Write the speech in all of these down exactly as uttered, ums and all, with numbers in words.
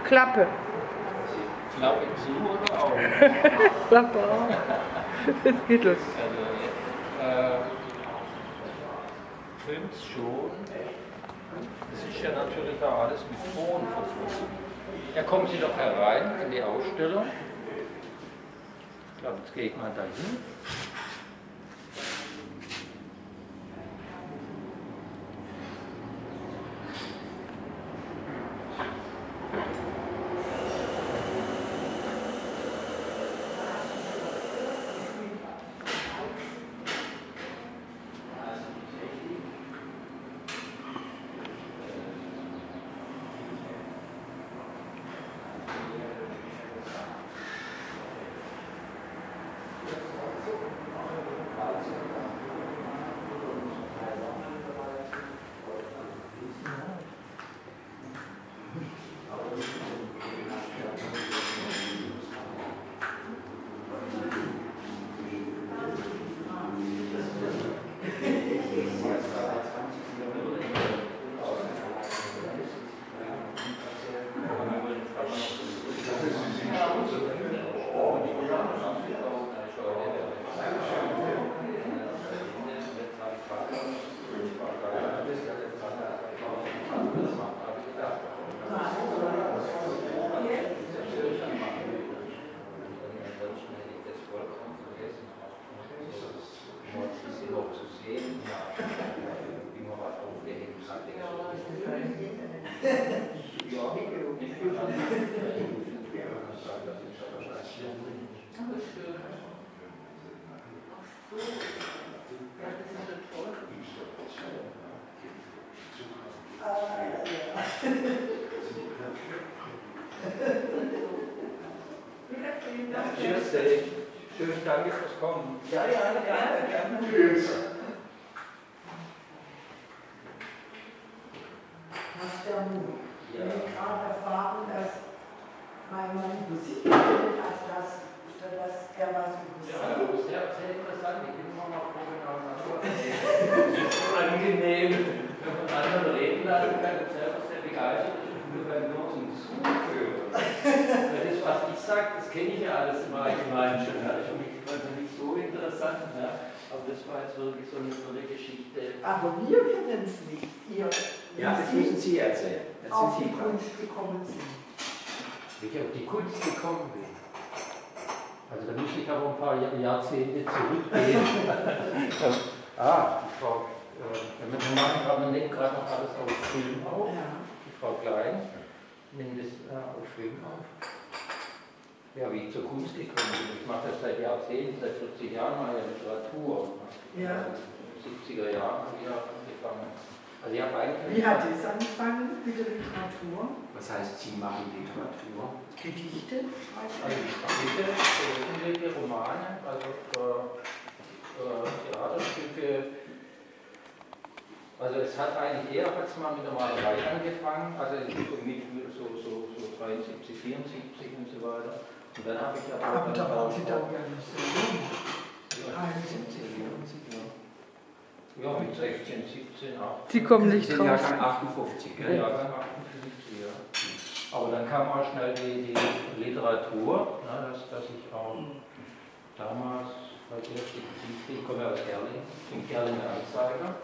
Klappe. Klappe zu oder auf? Klappe auf. Das geht los. Also, äh, filmt's schon. Das ist ja natürlich auch alles mit Ton verbunden. Ja, kommen Sie doch herein in die Ausstellung. Ich glaube, jetzt gehe ich mal dahin. Tschüss, schönen Dank fürs Kommen. Ja, ja, gerne, gerne. Tschüss. Hast ja nun ja. gerade erfahren, dass mein Mann Musik findet, als das, dass er was mit Musik. Ja, das ist sehr, sehr interessant. Ich bin immer noch froh, genau das. Es ist so angenehm, wenn man anderen reden lassen kann und selber sehr begeistert ist und nur beim bloßen Zuhören. Das, was ich sage, das kenne ich ja alles im Allgemeinen schon. Das ist für mich also nicht so interessant. Ja. Aber das war jetzt wirklich so eine, so eine Geschichte. Aber wir kennen es nicht. Ihr, ja, das müssen Sie erzählen. Jetzt auf sind die Sie Kunst gekommen sind. Wie ich auf die Kunst gekommen bin. Also da müsste ich aber ein paar Jahrzehnte zurückgehen. ah, die Frau, äh, wenn man so machen kann, man nimmt gerade noch alles auf Film auf. Ja. Die Frau Klein nimmt es äh, auf Film auf. Ja, wie ich zur Kunst gekommen bin. Ich mache das seit Jahrzehnten, seit vierzig Jahren mal ja Literatur. Ja. siebziger Jahren habe ich auch angefangen. Also ich habe eigentlich. Wie hat es angefangen mit der Literatur? Was heißt, Sie machen Literatur? Gedichte? Also Gedichte, veröffentlichte Romane, also äh, äh, Theaterstücke. Also es hat eigentlich eher jetzt mal mit der Malerei angefangen, also mit so, so, so dreiundsiebzig, vierundsiebzig und so weiter. Und dann habe ich aber. Aber da waren Sie dann ja nicht so jung. dreiundsiebzig, vierundsiebzig, ja. Ja, mit sechzehn, siebzehn, achtzehn. Sie kommen nicht Sie sind drauf. Jahrgang achtundfünfzig, gell? Jahrgang achtundfünfzig, ja. Aber dann kam auch schnell die, die Literatur, ne, dass, dass ich auch damals, als erste Geschichte, ich komme aus Gerling, im Gerlinger Anzeiger,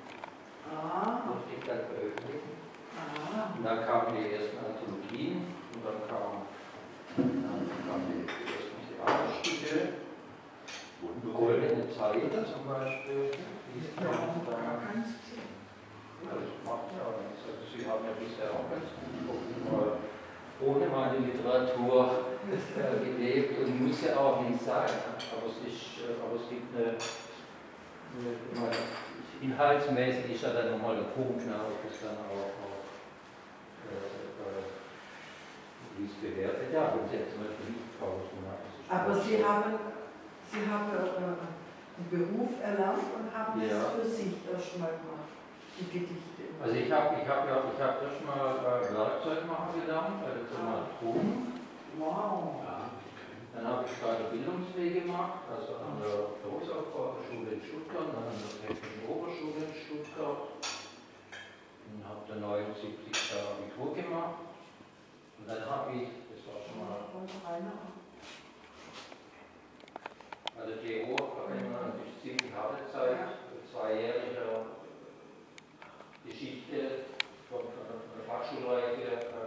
Ah. durfte ich dann veröffentlichen. Ah. Und dann kamen die ersten Anthologien und dann kamen dann kam die ersten Theaterstücke, Goldene Zeit zum Beispiel. Ja, gar keins. Also das macht ja auch nichts. Also Sie haben ja bisher auch ganz gut ohne meine Literatur äh, gelebt und muss ja auch nicht sein. Aber es, ist, äh, aber es gibt eine, eine, eine inhaltsmäßig ist ja dann nochmal der Punkt, ne, ob das dann auch, auch äh, äh, wie es bewertet. Ja, und jetzt zum Beispiel Liedpausen. Ne, aber Sie haben, Sie haben äh, einen Beruf erlernt und haben ja. es für sich erstmal gemacht, die Gedichte. Also ich habe ich hab, ja, ich hab erstmal äh, Werkzeug machen gelernt bei der Firma Trum. Wow. Ja. Dann habe ich weiter Bildungsweg gemacht, also an der Berufsaufbauerschule in Stuttgart, dann an der Technischen Oberschule in Stuttgart. Und habe dann neunundsiebzig Abitur gemacht. Und dann habe Umschläge,